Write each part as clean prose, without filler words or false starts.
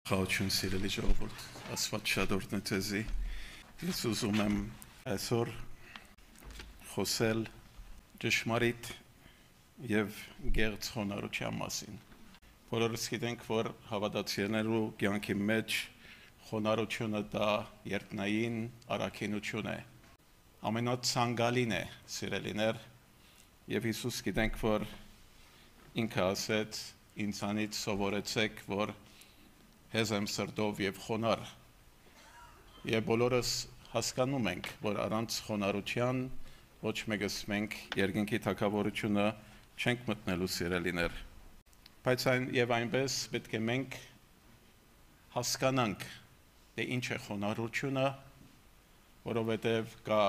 Խաղաղություն սիրելի ժողովուրդ, Աստված շատ օրհնի ձեզի։ Ես ուզում եմ այսօր խոսել ճշմարիտ եւ գեղձ խոնարհության մասին։ Բոլորս գիտենք, որ հավատացյալներու կյանքի մեջ խոնարհությունը դա երկնային առաքինություն է։ Ամենացանկալին է, սիրելիներ, եւ Հիսուս գիտենք, որ ինքը ասեց. ինձանից սովորեցեք, որ հեզ եմ սրտով եւ խոնար։ Եվ բոլորս հասկանում ենք, որ առանց խոնարհության ոչ մեկս մենք երկնքի թագավորությունը չենք մտնելու, սիրելիներ։ Բայց այնպես պետք է մենք հասկանանք, թե ինչ է խոնարհությունը, որովհետև կա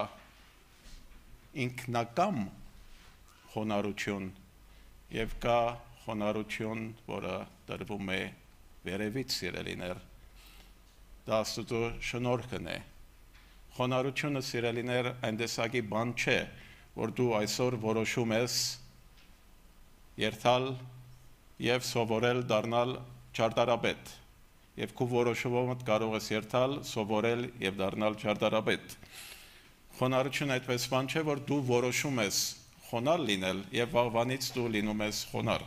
ինքնակամ խոնարհություն եւ կա խոնարհություն, որը տրվում է վերևից, սիրելիներ, դա Աստծո շնորհքն է։ Խոնարհությունը, սիրելիներ, այն տեսակի բան չէ, որ դու այսօր որոշում ես երթալ եւ սովորել դառնալ ճարտարապետ, եւ քո որոշումով կարող ես երթալ, սովորել եւ դառնալ ճարտարապետ։ Խոնարհությունը այդպես բան չէ, որ դու որոշում ես խոնարհ լինել եւ վաղվանից դու լինում ես խոնարհ։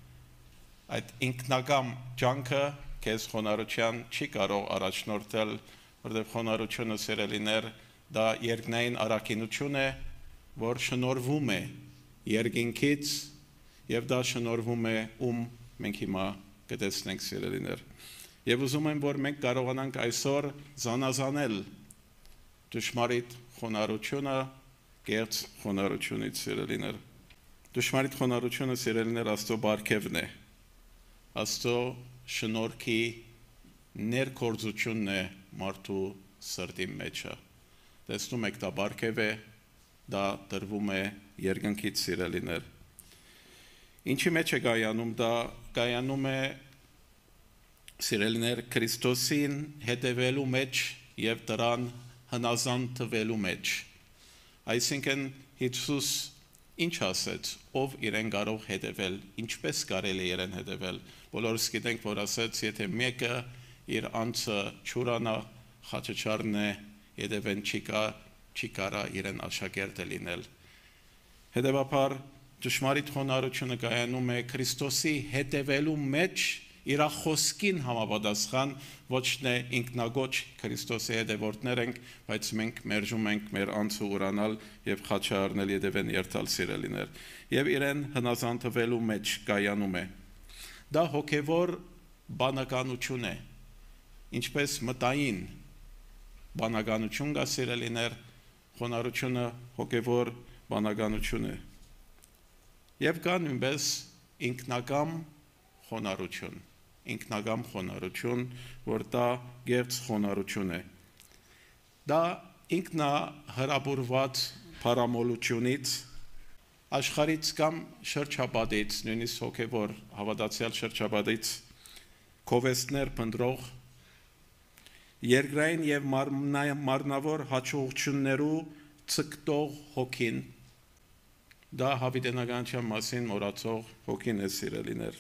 Այդ ինքնակամ ջանքը քեզ խոնարհության չի կարող առաջնորդել, որովհետև խոնարհությունը, սիրելիներ, դա երկնային առաքինություն է, որ շնորհվում է երկինքից եւ դա շնորհվում է մենք հիմա կտեսնենք, սիրելիներ։ Եվ ուզում եմ, որ մենք կարողանանք այսօր զանազանել ճշմարիտ խոնարհությունը կեղծ խոնարհությունից, սիրելիներ։ Ճշմարիտ խոնարհությունը, սիրելիներ, Աստծո բարգևն է։ Աստծո շնորհքի ներկործությունն է մարդու սրտի մեջը։ Տեսնում եք, դա բարգև է, դա տրվում է երկնքից, սիրելիներ։ Ինչի մեջ է կայանում, դա կայանում է, սիրելիներ, Քրիստոսին հետևելու մեջ եւ դրան հնազանդ թվելու մեջ։ Այսինքն Հիսուս ինչ ասեց, ով իրեն կարող հետևել, ինչպես կարելի է իրեն հետևել։ Բոլորս գիտենք, որ ասեց, եթե մեկը իր անձը չուրանա, խաչաչարն է, հետևեն չի կարա իրեն աշակերտը լինել։ Հետևաբար ճշմարիտ խոնարհությունը կայանում է Քրիստոսի հետևելու մեջ իր խոսքին համապատասխան, ոչ թե ինքնագոչ Քրիստոսի հետևորդներ ենք, բայց մենք մերժում ենք մեր անձը ուրանալ եւ խաչը առնել հետևեն երթալ, սիրելիներ, եւ իրեն հնազանդվելու մեջ կայանում է։ Դա հոգեվոր բանականություն է, ինչպես մտային բանականություն կա, սիրելիներ, խոնարհությունը հոգեվոր բանականություն է։ Եվ կա նույնպես ինքնակամ խոնարհություն, ինքնակամ խոնարհություն, որ դա գեղձ խոնարհություն է։ Դա ինքնահրապուրված փարամոլությունից, աշխարհից կամ շրջապատից, նույնիսկ հոգևոր հավատացյալ շրջապատից քովեստներ փնտրող, երկրային եւ մարմնավոր հաջողություններու ցկտող հոգին, դա հավիտենականության մասին մոռացող հոգին է, սիրելիներ։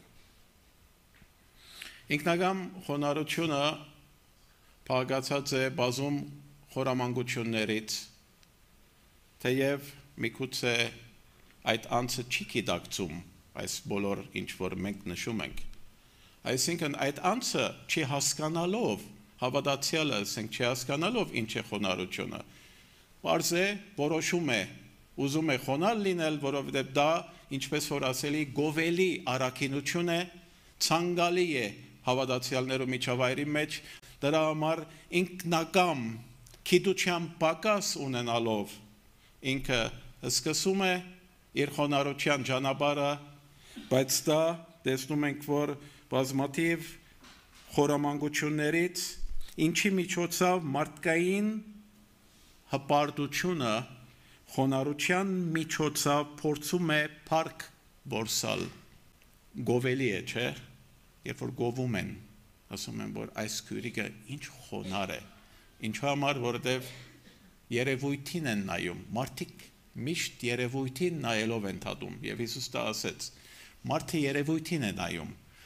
Ինքնակամ խոնարհությունը փաղկացած է բազում խորամանկություններից, թեև միգուցե այդ անձը չի գիտակցում այս բոլոր ինչ որ մենք նշում ենք։ Այսինքն այդ անձը չի հասկանալով, հավատացյալը ասենք չի հասկանալով ինչ է խոնարհությունը, բարձ է որոշում է, ուզում է խոնարհ լինել, որովհետև դա, ինչպես որ ասելի, գովելի առաքինություն է, ցանկալի է հավատացյալներու միջավայրի մեջ, դրա համար ինքնակամ գիտության պակաս ունենալով ինքը սկսում է իր խոնարհության ճանապարհը, բայց դա տեսնում ենք, որ բազմաթիվ խորամանկություններից ինչի միջոցով մարդկային հպարտությունը խոնարհության միջոցով փորձում է փառք որսալ։ Գովելի է, չէ՞, երբ որ գովում են, ասում են, որ այս քյուրիկը ինչ խոնարհ է։ Ինչու համար, որովհետև երևույթին են նայում, մարդիկ միշտ երևույթին նայելով են թատում, եւ Հիսուս դա ասեց, մարդը երևույթին է նայում,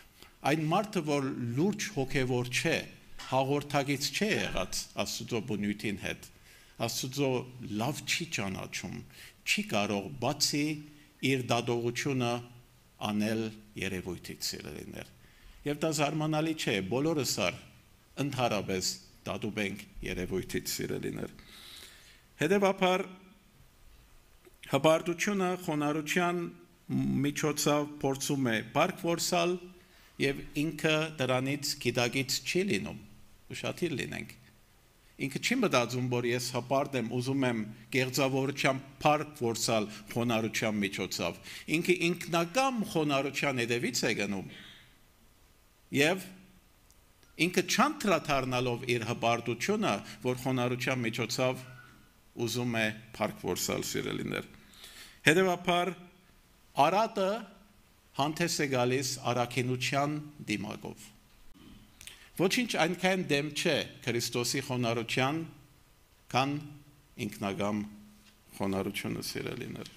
Այն մարդը, որ լուրջ հոգևոր չէ, հաղորդագից չէ եղած Աստծո բնույթին հետ, Աստծո լավ չի ճանաչում, չի կարող բացի իր դատողությունը անել երևույթից սիրելիներ։ Եվ դա զարմանալի չէ, բոլորս ընդհանրապես դատում ենք երևույթից սիրելիներ։ Հետևաբար հպարտությունը խոնարհության միջոցով փորձում է բարք որսալ եւ ինքը դրանից գիտակից չի լինում, ուշադիր լինենք։ Ինքը չի մտածում, որ ես հպարտ եմ, ուզում եմ գեղձավորության բարք որսալ խոնարհության միջոցով։ Ինքը ինքնական խոնարհության հետևից է գնում եւ ինքը չանդրադառնալով իր հպարտությունը, որ խոնարհության միջոցով ուզում է բարք որսալ սիրելիներ։ Հետևաբար արատը հանդես է գալիս առաքինության դիմակով։ Ոչինչ այնքան դեմ չէ Քրիստոսի խոնարհության, քան ինքնական խոնարհությունը սիրելիներ,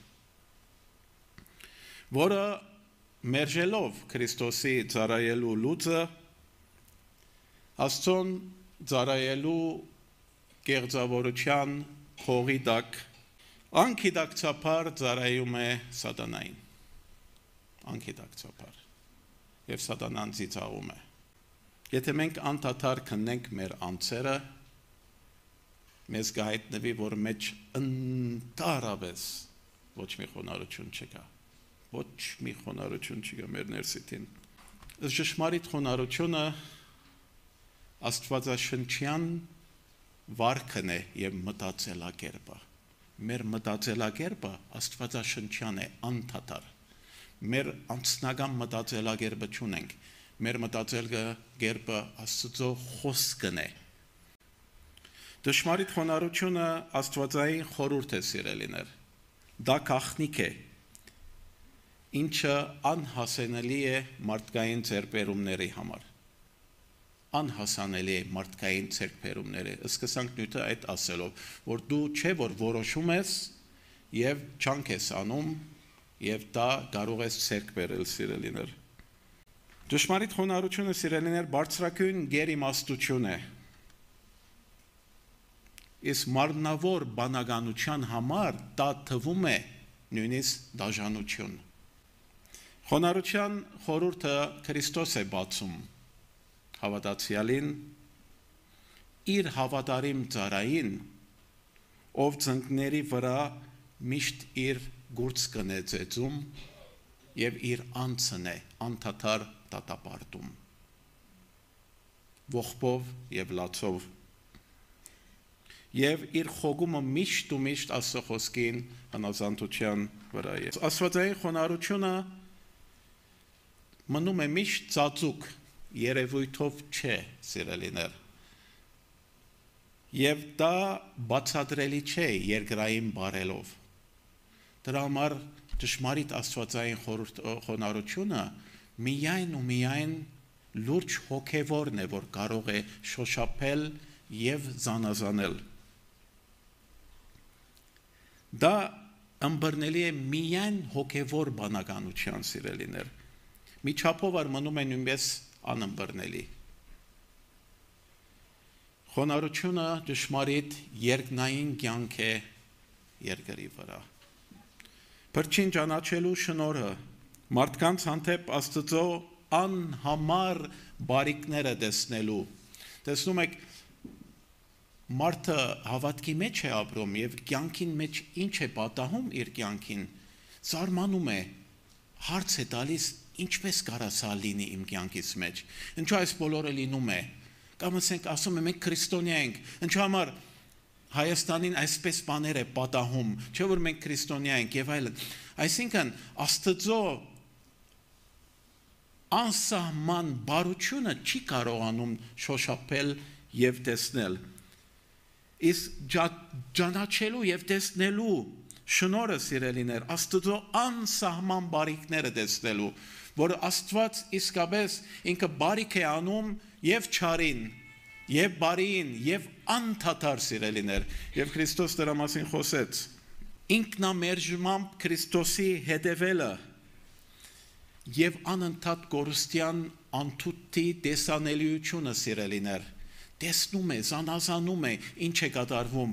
որը մերժելով Քրիստոսի ծառայելու լուծը, Աստծուն ծառայելու գեղձավորության խողի տակ անկիդակցաբար ծառայում է սատանային, անկիդակցաբար, եւ սատանան ծիծաղում է։ Եթե մենք անդադար քննենք մեր անձերը, մեզ կհայտնվի, որ մեջ ընդհանրապես ոչ մի խոնարհություն չկա, ոչ մի խոնարհություն չկա մեր ներսիտին։ Ճշմարիտ խոնարհությունը աստվածաշնչյան վարքն է եւ մտածելակերպը։ Մեր մտածելակերպը աստվածաշնչյան է անդադար։ Մեր անձնական մտածելակերպը չունենք, մեր մտածելակերպը Աստծո խոսքն է։ Ճշմարիտ խոնարհությունը աստվածային խորհուրդ է սիրելիներ։ Դա գաղտնիք է, ինչը անհասանելի է մարդկային ձեռքբերումների համար։ Անհասանելի է մարդկային ձեռքբերումները։ Սկսանք նյութը այդ ասելով, որ դու չէ որ որոշում ես եւ չանք ես անում եւ դա կարող ես ձեռք բերել սիրելիներ։ Ճշմարիտ խոնարհությունը սիրելիներ բարձրագույն գերիմաստություն է։ Իսկ մարմնավոր բանականության համար դա թվում է նույնիսկ դաժանություն։ Խոնարհության խորհուրդը Քրիստոս է բացում հավատացյալին իր հավատարիմ ծառային, ով ծնկների վրա միշտ իր գործքն է ծեծում եւ իր անձն է անդադար դատապարտում ողբով եւ լացով եւ իր խոգումը միշտ ու միշտ Աստծո խոսքին հնազանդության վրա է։ Աստվածային խոնարհությունը մնում է միշտ ծածուկ երևույթով չէ սիրելիներ եւ դա բացատրելի չէ երկրային բարելով դրա համար ճշմարիտ աստվածային խոնարհությունը միայն ու միայն լուրջ հոգևորն է որ կարող է շոշափել եւ զանազանել դա ըմբռնելի է միայն հոգևոր բանականության սիրելիներ մի չափով մնում է նույնպես անըմբռնելի խոնարհությունը ճշմարիտ երկնային կյանք է երկրի վրա Փրկին ճանաչելու շնորհը մարդկանց հանդեպ Աստծո անհամար բարիքները տեսնելու տեսնում եք մարդը հավատքի մեջ է ապրում եւ կյանքին մեջ ինչ է պատահում իր կյանքին զարմանում է հարց է տալիս ինչպես կարասա լինի իմ կյանքից մեջ ինչու այս բոլորը լինում է կամ ասենք ասում եմ մենք քրիստոնյա ենք ինչու համար Հայաստանին այսպես բաներ է պատահում չէ որ մենք քրիստոնյա ենք եւ այլն այսինքն Աստծո անսահման բարությունը չի կարողանում շոշափել եւ տեսնել իսկ ճանաչելու եւ տեսնելու շնորհը սիրելիներ Աստծո անսահման բարիքները տեսնելու որ Աստված իսկապես ինքը բարիք է անում եւ չարին եւ բարին եւ անդադար սիրելիներ եւ Քրիստոս դրա մասին խոսեց ինքնամերժմամբ Քրիստոսի հետևելը եւ անընդհատ կորստյան անթութի տեսանելիությունը սիրելիներ, տեսնում է, զանազանում է, ինչ է կատարվում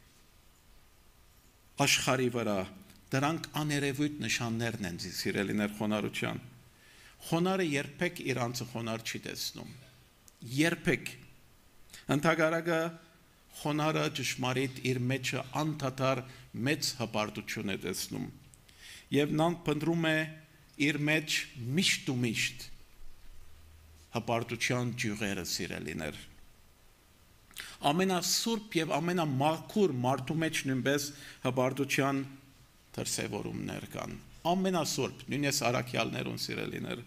աշխարհի վրա, դրանք աներևույթ նշաններն են սիրելիներ խոնարհության։ Խոնարհը երբեք իր անձը խոնարհ չի տեսնում, երբեք։ Ընդհակառակը խոնարհը ճշմարիտ իր մեջը անդադար մեծ հպարտություն է տեսնում եւ նա փնտրում է իր մեջ միշտ ու միշտ հպարտության ջյուղերը սիրելիներ։ Ամենասուրբ եւ ամենամաքուր մարդու մեջ նույնպես հպարտության դրսևորումներ կան, ամենասուրբ, նույնիսկ առաքյալներուն սիրելիներ։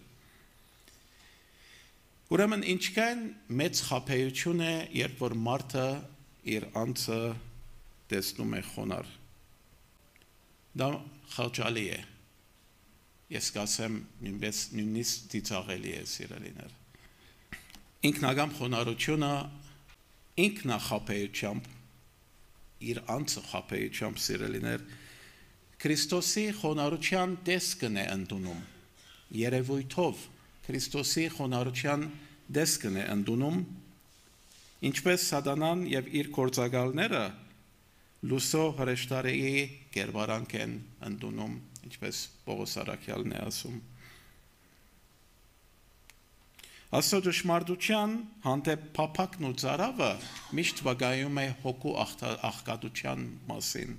Ուրեմն ինչքան մեծ խաբեություն է, երբ որ մարդը իր անձը տեսնում է խոնարհ։ Դա խղճալի է։ Ես կասեմ նույնիսկ ծիծաղելի է սիրելիներ։ Ինքնական խոնարհությունը ինքնախաբեությամբ իր անձը խաբեությամբ սիրելիներ Քրիստոսի խոնարհության տեսքն է ընդունում երևույթով Քրիստոսի խոնարհության տեսքն է ընդունում ինչպես սատանան եւ իր գործակալները լուսո հրեշտարեի կերպարանք են ընդունում ինչպես Պողոս առաքյալն է ասում Աստծո ճշմարտության հանդեպ փափակն ու ծարավը միշտ վկայում է հոգու աղքատության մասին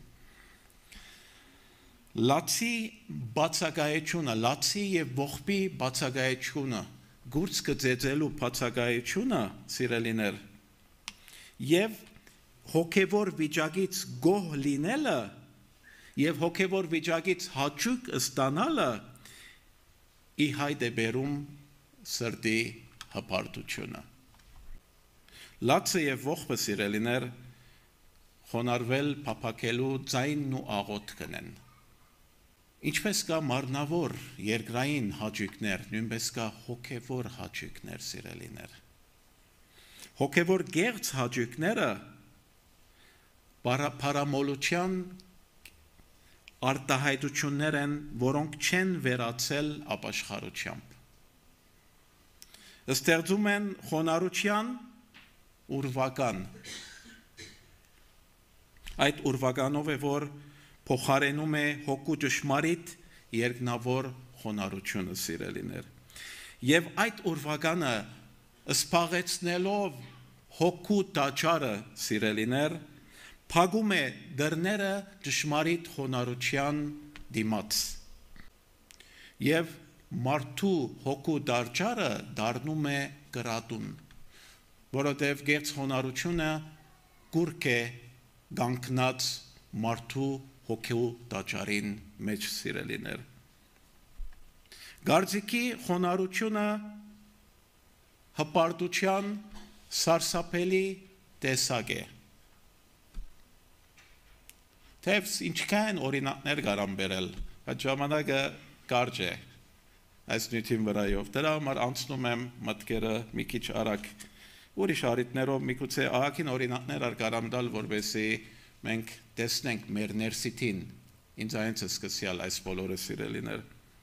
Լացի բացակայությունը, լացի եւ ողբի բացակայությունը, գուրցքը ծեծելու բացակայությունը, սիրելիներ, եւ հոգեվոր վիճակից գոհ լինելը եւ հոգեվոր վիճակից հաճույք ստանալը ի հայտ է բերում սրտի հպարտությունը։ Լացը եւ ողբը սիրելիներ խոնարհվել փափակելու ձայնն ու աղոթքն են։ Ինչպես կա մարմնավոր երկրային հաճույքներ, նույնպես կա հոգևոր հաճույքներ, սիրելիներ։ Հոգևոր գեղձ հաճույքները պարամոլության արտահայտություններ են, որոնք չեն վերացել ապաշխարությամբ։ Ստեղծում են խոնարհության ուրվական։ Այդ ուրվականով է, որ փոխարենում է հոգու ճշմարիտ երկնավոր խոնարհությունը սիրելիներ եւ այդ ուրվականը սփաղեցնելով հոգու տաճարը սիրելիներ փակում է դռները ճշմարիտ խոնարհության դիմաց եւ մարդու հոգու տաճարը դառնում է կրատուն որովհետեւ գեղձ խոնարհությունը կուրք է գանկնած մարդու հոգու տաճարին մեջ սիրելիներ Գարձիկի խոնարհությունը հպարտության սարսափելի տեսակ է Թեև ինչքան օրինակներ կարամ բերել այդ ժամանակը կարճ է այս նյութին վրայով դրա համար անցնում եմ մտքերը մի քիչ արագ ուրիշ առիթներով միգուցե ահագին օրինակներ կարամ տալ որպեսզի մենք տեսնենք մեր ներսիտին ինձ այնց սկսյալ այս բոլորը սիրելիներ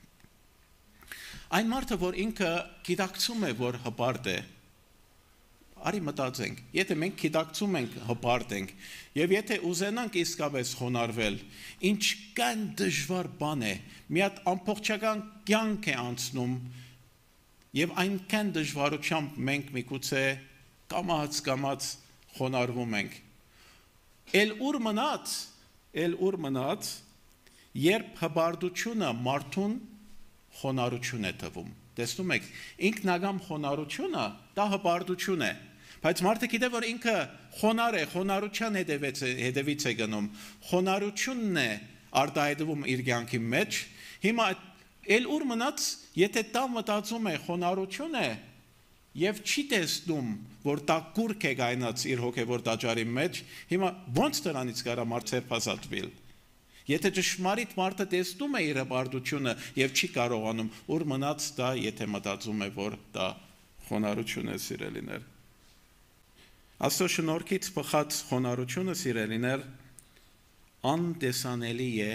Այն մարդը որ ինքը գիտակցում է որ հպարտ է արի մտածենք եթե մենք գիտակցում ենք հպարտ ենք եւ եթե ուզենանք իսկապես խոնարհվել ինչքան դժվար բան է մի հատ ամբողջական կյանք է անցնում եւ այնքան դժվարությամբ մենք միգուցե կամաց խոնարհվում ենք Էլ ուր մնաց, երբ հպարտությունը մարդուն խոնարհություն է թվում։ Տեսնում եք, ինքնական խոնարհությունը դա հպարտություն է, բայց մարդը գիտե որ ինքը խոնարհ է, խոնարհության հետևից է գնում, խոնարհությունն է արտահայտվում իր կյանքի մեջ։ Հիմա էլ ուր մնաց, եթե դա մտածում է խոնարհություն է, Եվ չի տեսնում, որ դա կուրք է գայնած իր հոգևոր տաճարի մեջ, հիմա ոնց դրանից կարա մարդ ցերպազատվել։ Եթե ճշմարիտ մարդը տեսնում է իր հպարտությունը եւ չի կարողանում, ուր մնաց դա, եթե մտածում է, որ դա խոնարհություն է սիրելիներ։ Աստծո շնորհքից բխած խոնարհությունը սիրելիներ անտեսանելի է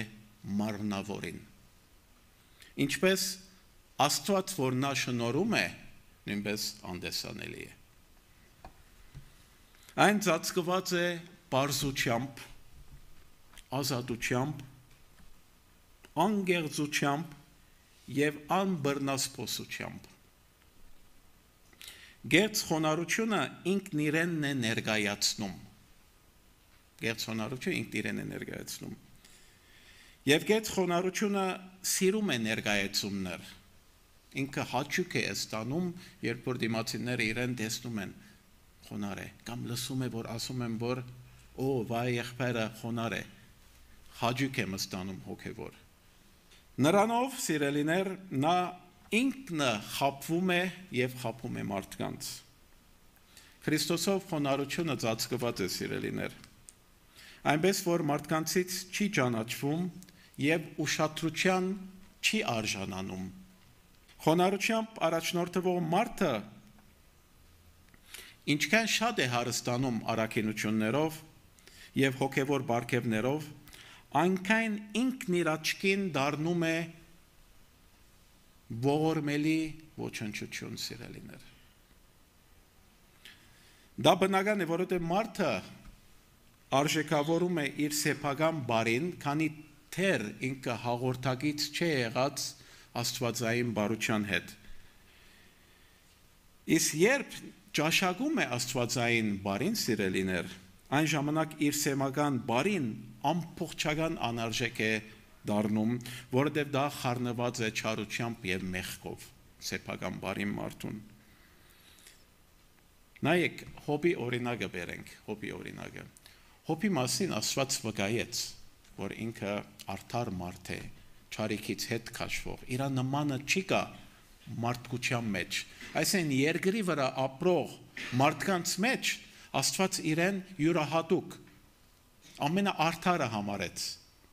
մարմնավորին։ Ինչպես Աստված որ նա շնորհում է նույնպես անդեսանելի է։ Այն ծածկված է պարզությամբ, ազատությամբ, անգեղծությամբ և անբռնասպոսությամբ։ Գեղձ խոնարհությունը ինքն իրենն է ներկայացնում։ Գեղձ խոնարհությունը ինքն իրեն է ներկայացնում։ Եվ գեղձ խոնարհությունը սիրում է ներկայացումներ։ Ինքը հաճույք է ստանում, երբ որ դիմացիները իրեն տեսնում են խոնարհ է, կամ լսում է, որ ասում են, որ «Օ, վայ եղբայրը խոնարհ է», հաճույք եմ ստանում հոգևոր։ Նրանով, սիրելիներ, նա ինքնը խաբվում է և խաբում է մարդկանց։ Քրիստոսով խոնարհությունը ծածկված է, սիրելիներ, այնպես որ մարդկանցից չի ճանաչվում և ուշադրության չի արժանանում։ Խոնարհությամբ առաջնորդվող մարդը ինչքան շատ է հարստանում առաքինություններով և հոգևոր պարգևներով, այնքան ինքն իր աչքին դառնում է ողորմելի ոչնչություն, սիրելիներ։ Դա բնական է, որովհետև մարդը արժեքավորում է իր սեփական բարին, քանի թեր ինքը հաղորդակից չէ եղած աստվածային բարության հետ։ Իսկ երբ ճաշակում է աստվածային բարին, սիրելիներ, այն ժամանակ իր սեփական բարին ամբողջական անարժեք է դառնում, որովհետև դա խառնված է չարությամբ և մեղքով, սեփական բարին մարդուն։ Նայեք, Հոբի օրինակը բերենք, Հոբի օրինակը։ Հոբի մասին Աստված վկայեց, որ ինքը արդար մարդ է, չարիքից հետ քաշվող, իր նմանը չի կա մարդկության մեջ։ Այսինքն երկրի վրա ապրող մարդկանց մեջ Աստված իրեն յուրահատուկ ամենաարդարը համարեց։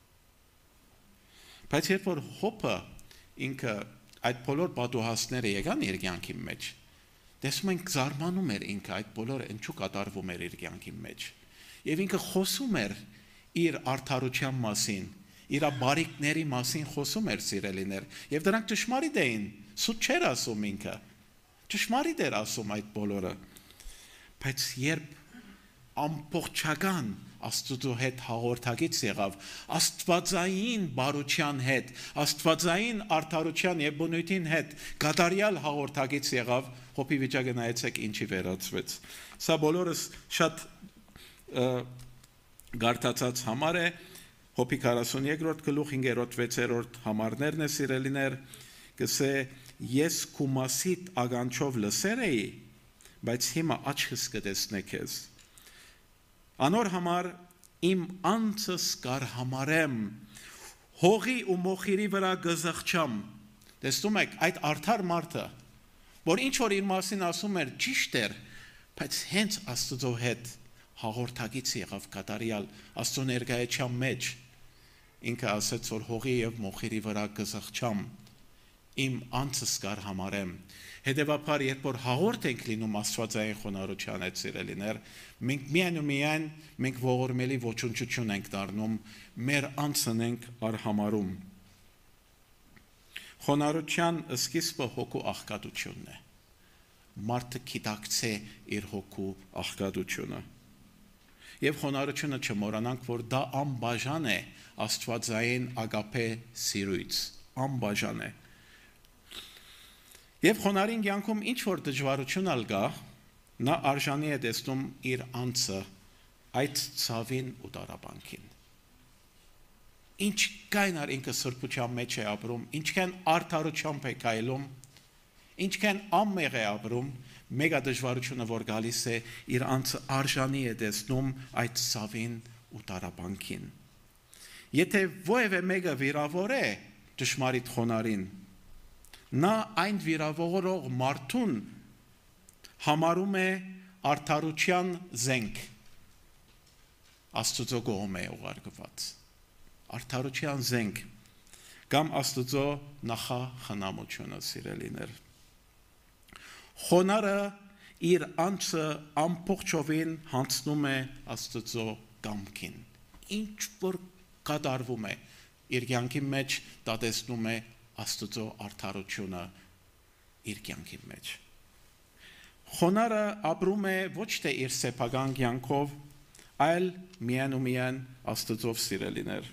Բայց երբ որ Հոբը ինքը այդ բոլոր պատուհասները եկան իր կյանքի մեջ, տեսնում ենք զարմանում էր ինքը այդ բոլորը ինչու կատարվում էր իր կյանքի մեջ։ Եվ ինքը խոսում էր իր արդարության մասին, իր բարիքների մասին խոսում էր, սիրելիներ, եւ դրանք ճշմարիտ էին, սուտ չէր ասում ինքը։ Ճշմարիտ էր ասում այդ բոլորը։ Բայց երբ ամբողջական Աստծո հետ հաղորդակից եղավ, աստվածային բարության հետ, աստվածային արդարության եւ բնույթին հետ կատարյալ հաղորդակից եղավ, Հոբի վիճակը նայեցեք ինչի վերածվեց։ Սա բոլորս շատ գարտացած համար է, Հոբի 43-րդ գլուխ 5-րդ 6-րդ համարներն է, սիրելիներ, կսե ես քու մասիդ ագանչով լսեր էի, բայց հիմա աչքս կտեսնե քեզ։ Անոր համար իմ անձս կարհամարեմ, հողի ու մոխիրի վրա գզղչամ։ Տեսնում եք, այդ արդար մարդը, որ ինչ որ իր մասին ասում էր, ճիշտ էր, բայց հենց Աստծո հետ հաղորդակից եղավ կատարյալ Աստծո ներկայության մեջ, ինքը ասաց, որ հողի եւ մոխիրի վրա գզղչամ, իմ անձս կարհամարեմ։ Հետևաբար, երբ որ հաղորդ ենք լինում աստվածային խոնարհության հետ, սիրելիներ, մենք միայն մենք ողորմելի ոչնչություն ենք դառնում, մեր անձն ենք արհամարում։ Խոնարհության սկիզբը հոգու աղքատությունն է։ Մարդը գիտակցե իր հոգու աղքատությունը։ Եվ խոնարհությունը չմոռանանք, որ դա անբաժան է աստվածային ագապե սիրույց, անբաժան է։ Եվ խոնարհին կյանքում ինչ որ դժվարություն ալ գա, նա արժանի է տեսնում իր անձը այդ ցավին ու տարապանքին։ Ինչքան ինքը սրբության մեջ է ապրում, ինչքան արդարությամբ է կայլում, ինչքան անմեղ է ապրում, մեգա դժվարությունը որ գալիս է, իր անձը արժանի է տեսնում այդ ցավին ու տարապանքին։ Եթե ովևէ մեկը վիրավոր է ճշմարիտ խոնարհին, նա այն վիրավորող մարդուն համարում է արդարության զենք, Աստծո կողմ է ուղարկված, արդարության զենք, կամ Աստծո նախախնամությունը, սիրելիներ։ Խոնարհը իր անձը ամբողջովին հանձնում է Աստծո կամքին, ինչ որ կատարվում է իր կյանքի մեջ, դա տեսնում է Աստծո արդարությունը իր կյանքի մեջ։ Խոնարը ապրում է ոչ թե իր սեփական կյանքով, այլ միայն ու միայն Աստծով սիրելիներ։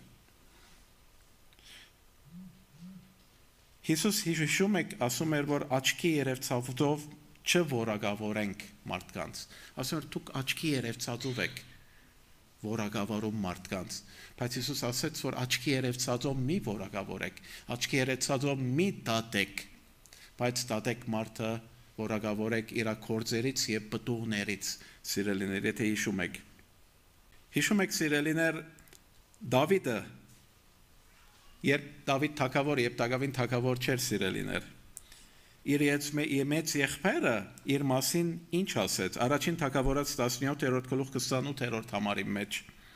Հիսուս հիշում է, ասում էր, որ աչքի երևցածով չորակավորենք մարդկանց։ Ասում էր, դուք աչքի երևցածով եք որակավորում մարդկանց։ Բայց Հիսուս ասեց, որ աչքի երևցածով մի որակավորեք, աչքի երևցածով մի դատեք, բայց դատեք մարդը որակավորեք իր գործերից եւ պտուղներից, սիրելիներ, եթե հիշում եք։ Հիշում եք, սիրելիներ, Դավիթը, երբ Դավիթ թագավոր, երբ Դավիթ թագավոր չէր, սիրելիներ, իր մեծ եղբայրը իր մասին ինչ ասեց, առաջին թագավորաց 17-րդ գլուխ 28-րդ համարի մեջ։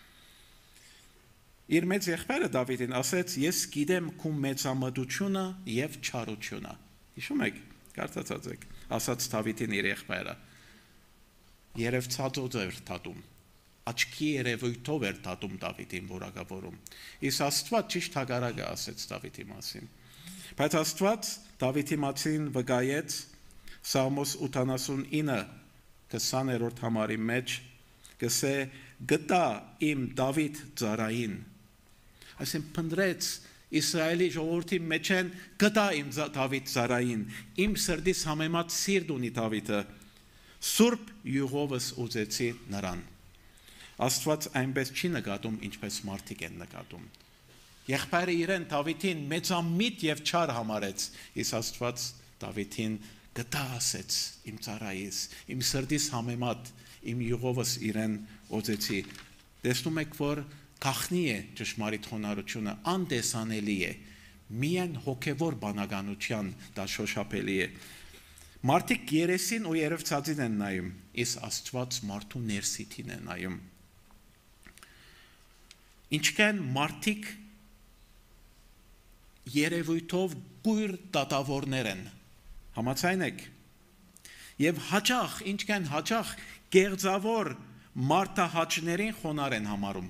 Իր մեծ եղբայրը Դավիթին ասեց, ես գիտեմ քո մեծամտությունը եւ չարությունը։ Հիշում եք, կարծացած եք, ասաց Դավիթին իր եղբայրը։ Երևցածով էր դատում, աչքի երևույթով էր դատում Դավիթին որակավորում։ Իսկ Աստված ճիշտ հակառակը ասեց Դավիթի մասին։ Բայց Աստված Դավիթի մասին վկայեց Սաղմոս 89 20-րդ համարի մեջ, գսե գտա իմ Դավիթ ծառային, այսինքն փնտրեց Իսրայելի ժողովրդի մեջ են գտա իմ Դավիթ ծառային, իմ սրտիս համեմատ սիրտ ունի Դավիթը, Սուրբ յուղովս ուզեցի նրան։ Աստված այնպես չի նկատում, ինչպես մարդիկ են նկատում։ Եղբայրը իրեն Դավիթին մեծամիտ եւ չար համարեց, իսկ Աստված Դավիթին գտա ասեց իմ ծառայիս, իմ սրտիս համեմատ, իմ յուղովս իրեն օծեցի։ Տեսնում եք, որ գաղտնի է ճշմարիտ խոնարհությունը, անտեսանելի է, միայն հոգևոր բանականության դա շոշափելի է։ Մարդիկ երեսին ու երևցածին են նայում, իսկ Աստված մարդու ներսիթին է նայում։ Ինչքան մարդիկ երևույթով գույր դատավորներ են, համաձայն եք, եւ հաճախ, ինչքան հաճախ գեղձավոր մարդահաճներին խոնար են համարում։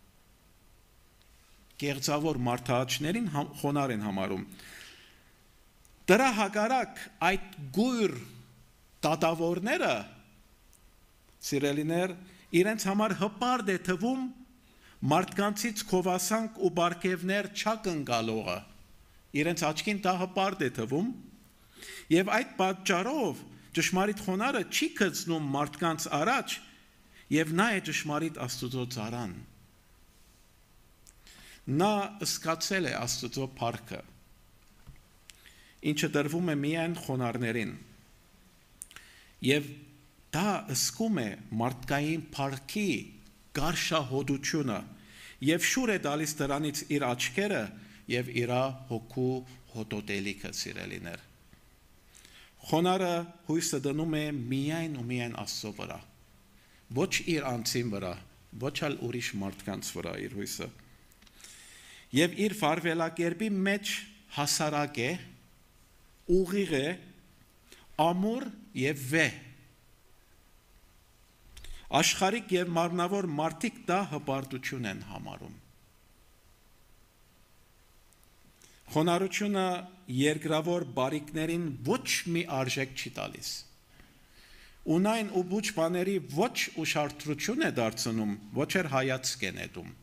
Գեղձավոր մարդահաճներին խոնար են համարում։ Դրա հակառակ այդ գույր դատավորները, սիրելիներ, իրենց համար հպարտ է թվում մարդկանցից քովասանք ու բարգևներ չակնկալողը, իրենց աչքին դա հպարտ է թվում, եւ այդ պատճառով ճշմարիտ խոնարը չի գցնում մարդկանց առաջ, եւ նա է ճշմարիտ Աստծո ծառան։ Նա սկացել է Աստծո փառքը, ինչը տրվում է միայն խոնարհներին, եւ դա ըսկում է մարդկային փառքի գարշահոդությունը եւ շուր է տալիս դրանից իր աչքերը եւ իր հոգու հոտոտելիքը, սիրելիներ։ Խոնարը հույսը դնում է միայն ու միայն Աստծո վրա, ոչ իր անձին վրա, ոչ էլ ուրիշ մարդկանց վրա իր հույսը։ Եվ իր վարվելակերպի մեջ հասարակ է, ուղիղ է, ամուր եւ վեհ։ Աշխարհիկ եւ մարմնավոր մարդիկ դա հպարտություն են համարում։ Խոնարհությունը երկրավոր բարիկներին ոչ մի արժեք չի տալիս։ Ունայն ու ոչ բաների ոչ ուշադրություն է դարձնում, ոչ էլ հայացք է նետում։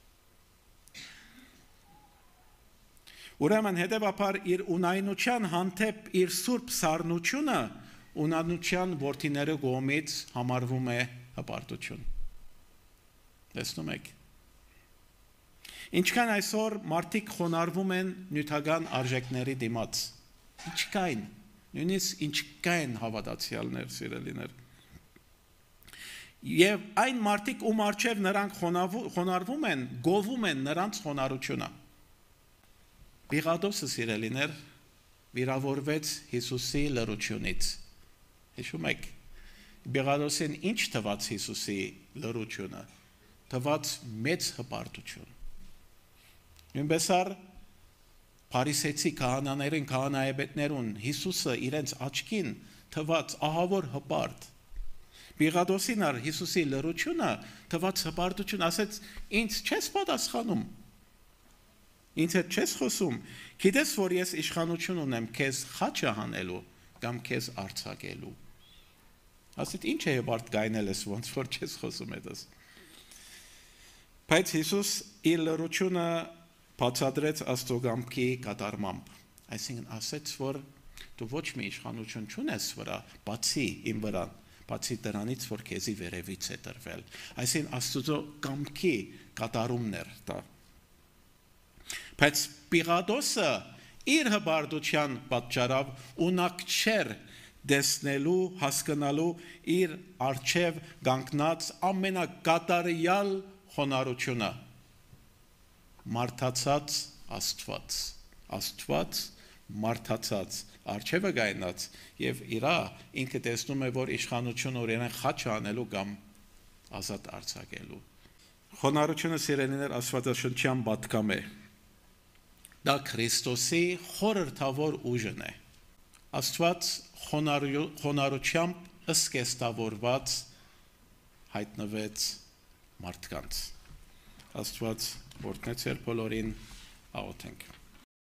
Ուրեմն հետևաբար իր ունայնության հանդեպ իր սուրբ սառնությունը ունանության որդիները կողմից համարվում է հպարտություն։ Տեսնում եք։ Ինչքան այսօր մարդիկ խոնարհվում են նյութական արժեքների դիմաց, ինչքան, նույնիսկ ինչքան հավատացյալներ, սիրելիներ։ Եվ այն մարդիկ, ում առջև նրանք խոնարհվում են, գովում են նրանց խոնարհությունը։ Պիղատոսը, սիրելիներ, վիրավորվեց Հիսուսի լռությունից։ Հիշում եք, Պիղատոսին ինչ թվաց Հիսուսի լռությունը, թվաց մեծ հպարտություն։ Նույնպես առ փարիսեցի քահանաներին, քահանայապետներուն Հիսուսը իրենց աչքին թվաց ահավոր հպարտ։ Պիղատոսին առ Հիսուսի լռությունը թվաց հպարտություն, ասեց, ինձ չես պատասխանում։ Ինձ հետ չես խոսում, գիտես, որ ես իշխանություն ունեմ քեզ խաչը հանելու կամ քեզ արձակելու։ Ասեց ինչ է եւ արդ գայնել ես ոնց որ չես խոսում այդպես։ Բայց Հիսուս իր լրությունը բացատրեց Աստծո կամքի կատարմամբ։ Այսինքն ասեց որ դու ոչ մի իշխանություն չունես վրա, բացի իմ վրա, բացի դրանից որ քեզի վերևից է տրվել։ Այսինքն Աստծո կամքի կատարումն էր դա։ Բայց Պիղատոսը իր հբարդության պատճառով ունակ չէր դեսնելու, հասկանալու իր արչև կանգնած ամենակատարյալ խոնարհությունը մարդացած Աստված, Աստված մարդացած արչևը գայնած եւ իրա ինքը տեսնում է որ իշխանություն օրենը խաչ անելու կամ ազատ արձակելու։ Խոնարհությունը սիրելիներ Աստվածաշնչյան պատկամ է։ Դա Քրիստոսի խորհրդավոր ուժն է։ Աստված խոնարհությամբ ըսկեստավորված հայտնվեց մարդկանց։ Աստված օրհնեցեր բոլորին, աղոթենք։